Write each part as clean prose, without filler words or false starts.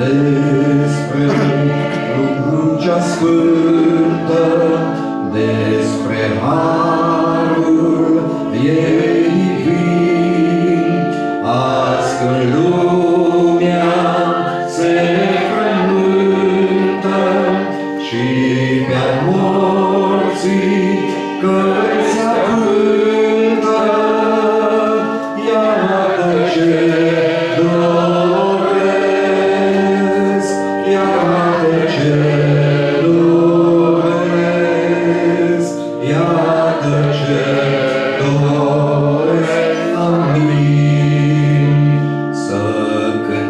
despre rugăciunea sfântă, despre harul ei divin, azi când lumea se frământă și pe-a morții căi se cântă, iată ce doresc, iată ce doresc, iată ce doresc, amin. Să cânt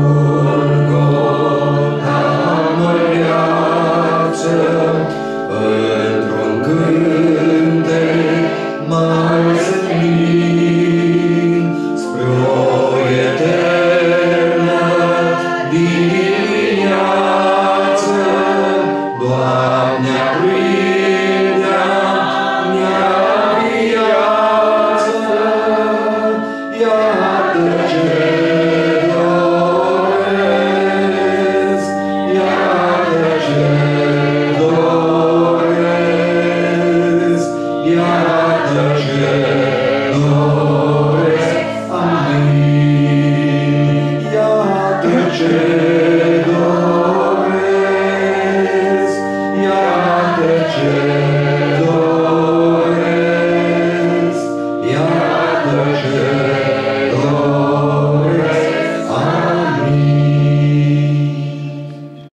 Golgota măreață, într-un cântec mai senin, spre o eternă dimineață. Doamne, aprinde-a viață, iată ce doresc, iată ce doresc, iată ce doresc, amin. Iată ce